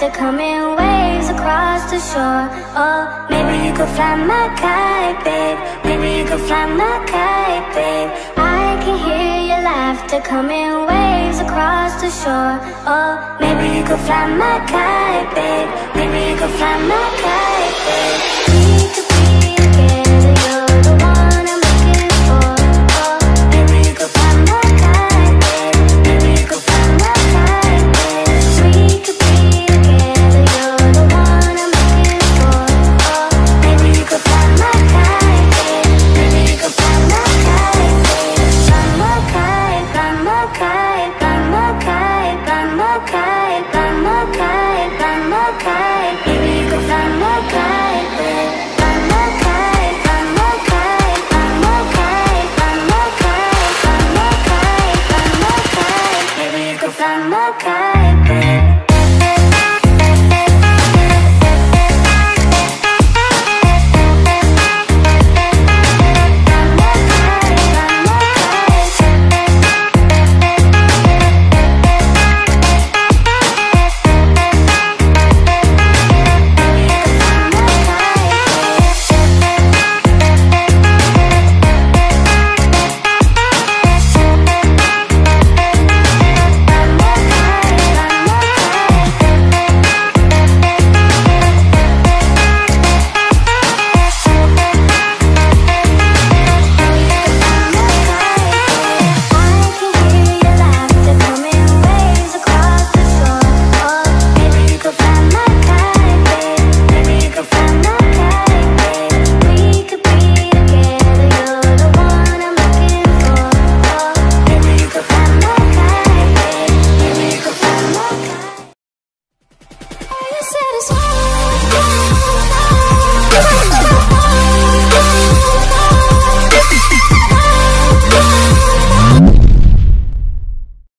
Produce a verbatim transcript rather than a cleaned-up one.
laughter coming waves across the shore. Oh, maybe you could fly my kite, babe. Maybe you could fly my kite, babe. I can hear your laughter coming waves across the shore. Oh, maybe you could fly my kite, babe. Maybe you could fly my kite, babe. We could